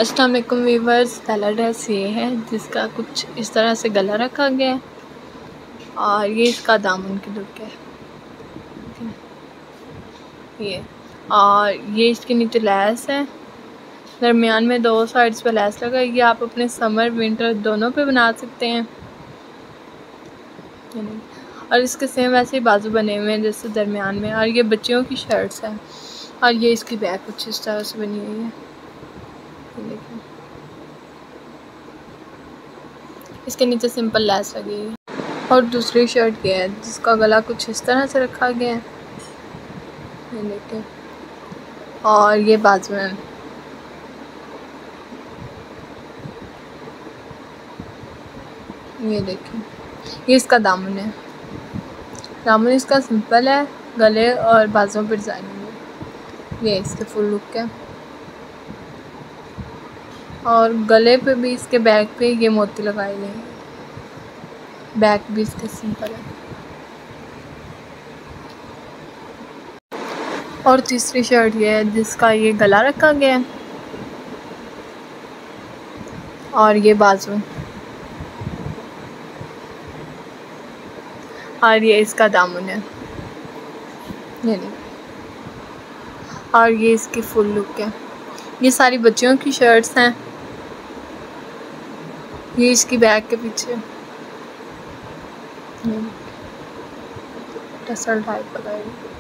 अस्सलाम वालेकुम वीवर्स। पहला ड्रेस ये है जिसका कुछ इस तरह से गला रखा गया है और ये इसका दामन की लुक है ये। और ये इसके नीचे लैस है, दरमियान में दो साइड्स पे लैस लगा। ये आप अपने समर विंटर दोनों पे बना सकते हैं। और इसके सेम वैसे ही बाजू बने हुए हैं जैसे दरमियान में। और ये बच्चियों की शर्ट्स है और ये इसकी बैक कुछ इस तरह से बनी हुई है, ये देखिए। इसके नीचे सिंपल लैस लगी है। और दूसरी शर्ट ये है जिसका गला कुछ इस तरह से रखा गया है, ये देखिए। और ये बाजू है, ये देखिए। ये इसका दामन है, दामन इसका सिंपल है, गले और बाजुओं पर डिजाइनिंग है। ये इसके फुल लुक है। और गले पे भी इसके बैक पे ये मोती लगाए गए हैं, बैक भी इसके सिंपल है। और तीसरी शर्ट ये है जिसका ये गला रखा गया है और ये बाजू, और ये इसका दामन है, ये नहीं। और ये इसकी फुल लुक है। ये सारी बच्चियों की शर्ट्स हैं। ये इसकी बैक के पीछे टसल टाइप लगाई।